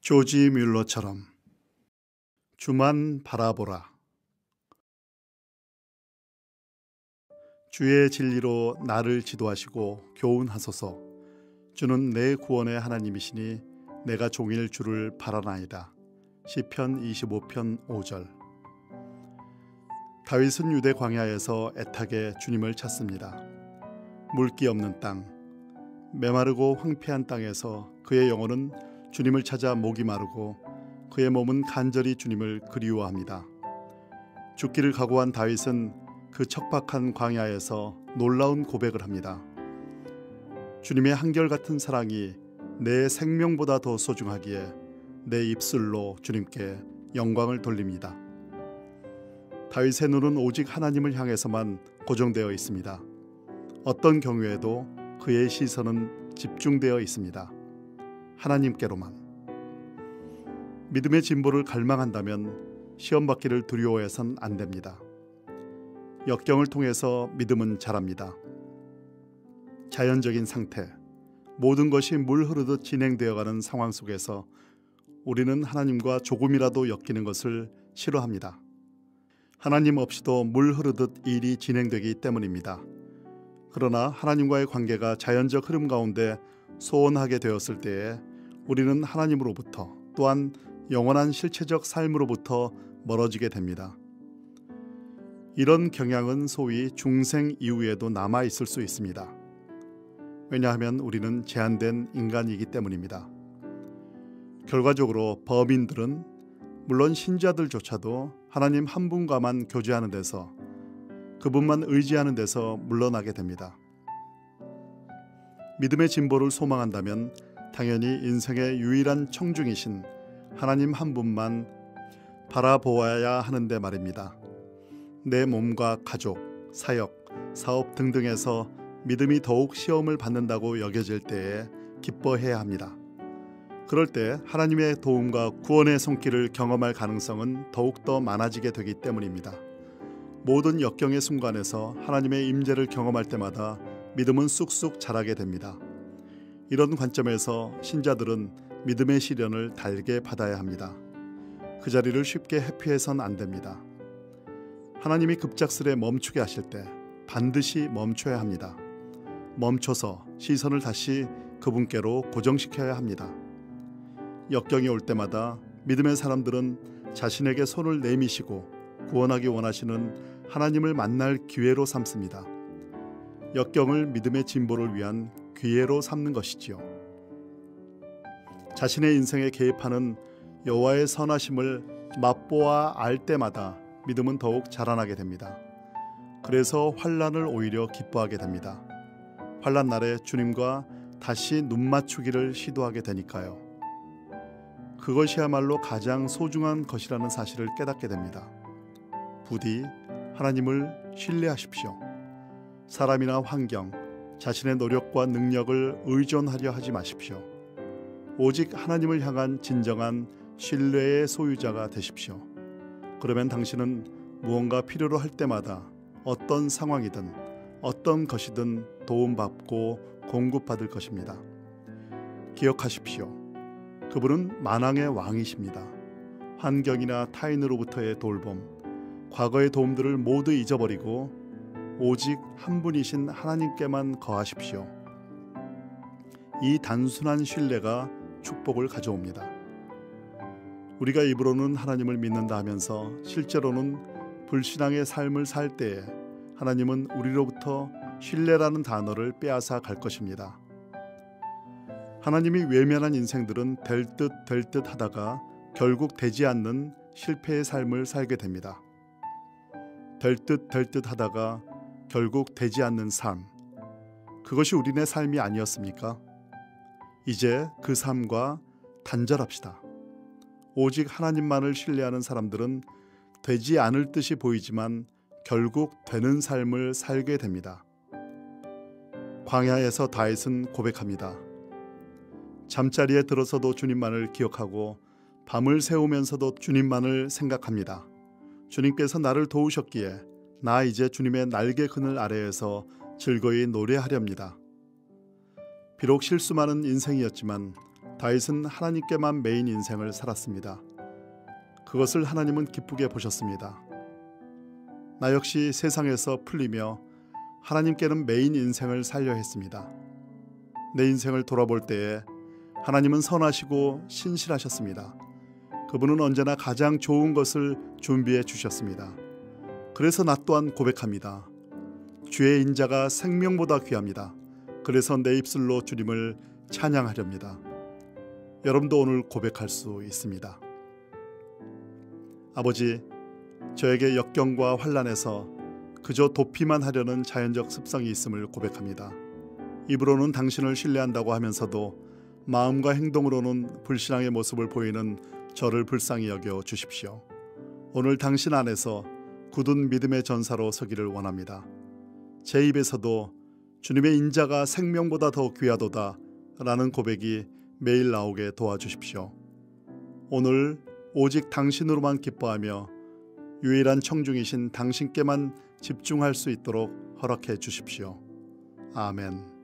조지 뮬러처럼 주만 바라보라. 주의 진리로 나를 지도하시고 교훈하소서. 주는 내 구원의 하나님이시니 내가 종일 주를 바라나이다. 시편 25편 5절. 다윗은 유대 광야에서 애타게 주님을 찾습니다. 물기 없는 땅, 메마르고 황폐한 땅에서 그의 영혼은 주님을 찾아 목이 마르고 그의 몸은 간절히 주님을 그리워합니다. 죽기를 각오한 다윗은 그 척박한 광야에서 놀라운 고백을 합니다. 주님의 한결같은 사랑이 내 생명보다 더 소중하기에 내 입술로 주님께 영광을 돌립니다. 다윗의 눈은 오직 하나님을 향해서만 고정되어 있습니다. 어떤 경우에도 그의 시선은 집중되어 있습니다. 하나님께로만. 믿음의 진보를 갈망한다면 시험 받기를 두려워해선 안 됩니다. 역경을 통해서 믿음은 자랍니다. 자연적인 상태, 모든 것이 물 흐르듯 진행되어가는 상황 속에서 우리는 하나님과 조금이라도 엮이는 것을 싫어합니다. 하나님 없이도 물 흐르듯 일이 진행되기 때문입니다. 그러나 하나님과의 관계가 자연적 흐름 가운데 소원하게 되었을 때에 우리는 하나님으로부터 또한 영원한 실체적 삶으로부터 멀어지게 됩니다. 이런 경향은 소위 중생 이후에도 남아 있을 수 있습니다. 왜냐하면 우리는 제한된 인간이기 때문입니다. 결과적으로 범인들은 물론 신자들조차도 하나님 한 분과만 교제하는 데서, 그분만 의지하는 데서 물러나게 됩니다. 믿음의 진보를 소망한다면 당연히 인생의 유일한 청중이신 하나님 한 분만 바라보아야 하는데 말입니다. 내 몸과 가족, 사역, 사업 등등에서 믿음이 더욱 시험을 받는다고 여겨질 때에 기뻐해야 합니다. 그럴 때 하나님의 도움과 구원의 손길을 경험할 가능성은 더욱더 많아지게 되기 때문입니다. 모든 역경의 순간에서 하나님의 임재를 경험할 때마다 믿음은 쑥쑥 자라게 됩니다. 이런 관점에서 신자들은 믿음의 시련을 달게 받아야 합니다. 그 자리를 쉽게 회피해선 안 됩니다. 하나님이 급작스레 멈추게 하실 때 반드시 멈춰야 합니다. 멈춰서 시선을 다시 그분께로 고정시켜야 합니다. 역경이 올 때마다 믿음의 사람들은 자신에게 손을 내미시고 구원하기 원하시는 하나님을 만날 기회로 삼습니다. 역경을 믿음의 진보를 위한 기회로 삼는 것이지요. 자신의 인생에 개입하는 여호와의 선하심을 맛보아 알 때마다 믿음은 더욱 자라나게 됩니다. 그래서 환난을 오히려 기뻐하게 됩니다. 환난 날에 주님과 다시 눈 맞추기를 시도하게 되니까요. 그것이야말로 가장 소중한 것이라는 사실을 깨닫게 됩니다. 부디 하나님을 신뢰하십시오. 사람이나 환경, 자신의 노력과 능력을 의존하려 하지 마십시오. 오직 하나님을 향한 진정한 신뢰의 소유자가 되십시오. 그러면 당신은 무언가 필요로 할 때마다 어떤 상황이든 어떤 것이든 도움받고 공급받을 것입니다. 기억하십시오. 그분은 만왕의 왕이십니다. 환경이나 타인으로부터의 돌봄, 과거의 도움들을 모두 잊어버리고 오직 한 분이신 하나님께만 거하십시오. 이 단순한 신뢰가 축복을 가져옵니다. 우리가 입으로는 하나님을 믿는다 하면서 실제로는 불신앙의 삶을 살 때에 하나님은 우리로부터 신뢰라는 단어를 빼앗아 갈 것입니다. 하나님이 외면한 인생들은 될 듯 하다가 결국 되지 않는 실패의 삶을 살게 됩니다. 될 듯 하다가 결국 되지 않는 삶, 그것이 우리네 삶이 아니었습니까? 이제 그 삶과 단절합시다. 오직 하나님만을 신뢰하는 사람들은 되지 않을 듯이 보이지만 결국 되는 삶을 살게 됩니다. 광야에서 다윗은 고백합니다. 잠자리에 들어서도 주님만을 기억하고 밤을 새우면서도 주님만을 생각합니다. 주님께서 나를 도우셨기에 나 이제 주님의 날개 그늘 아래에서 즐거이 노래하렵니다. 비록 실수 많은 인생이었지만 다윗은 하나님께만 매인 인생을 살았습니다. 그것을 하나님은 기쁘게 보셨습니다. 나 역시 세상에서 풀리며 하나님께는 매인 인생을 살려 했습니다. 내 인생을 돌아볼 때에 하나님은 선하시고 신실하셨습니다. 그분은 언제나 가장 좋은 것을 준비해 주셨습니다. 그래서 나 또한 고백합니다. 주의 인자가 생명보다 귀합니다. 그래서 내 입술로 주님을 찬양하렵니다. 여러분도 오늘 고백할 수 있습니다. 아버지, 저에게 역경과 환난에서 그저 도피만 하려는 자연적 습성이 있음을 고백합니다. 입으로는 당신을 신뢰한다고 하면서도 마음과 행동으로는 불신앙의 모습을 보이는 저를 불쌍히 여겨 주십시오. 오늘 당신 안에서 굳은 믿음의 전사로 서기를 원합니다. 제 입에서도 주님의 인자가 생명보다 더 귀하도다 라는 고백이 매일 나오게 도와주십시오. 오늘 오직 당신으로만 기뻐하며 유일한 청중이신 당신께만 집중할 수 있도록 허락해 주십시오. 아멘.